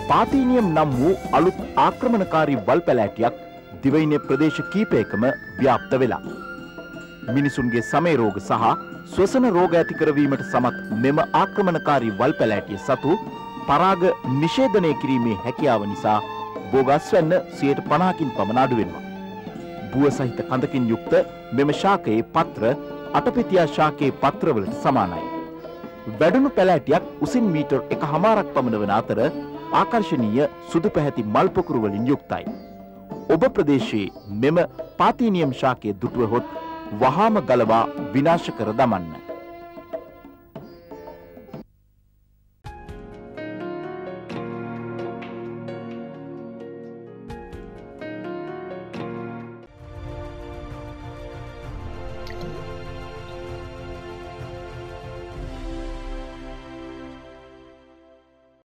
පාතීනියම් නම් වූ අලුත් ආක්‍රමණකාරී වල් පැලෑටියක් දිවයිනේ ප්‍රදේශ කීපයකම ව්‍යාප්ත වෙලා. මිනිසුන්ගේ සමේ රෝග සහ ශ්වසන රෝග ඇති කරවීමට සමත් මෙම ආක්‍රමණකාරී වල් පැලෑටිය සතු පරාග නිෂේධනය කිරීමේ හැකියාව නිසා බෝගස් වෙන්න 50%කින් පමණ අඩු වෙනවා. බුව සහිත කඳකින් යුක්ත මෙම ශාකයේ පත්‍ර අටපිටියා ශාකයේ පත්‍රවලට සමානයි. වැඩුණු පැලෑටියක් උසින් මීටර් 1.5ක් පමණ වන අතර ආකර්ශනීය සුදු පැහැති මල් පොකුරු වලින් යුක්තයි. ඔබ ප්‍රදේශයේ මෙම පාතීනියම් ශාකයේ දුටුවහොත් වහාම ගලවා විනාශ කර දමන්න.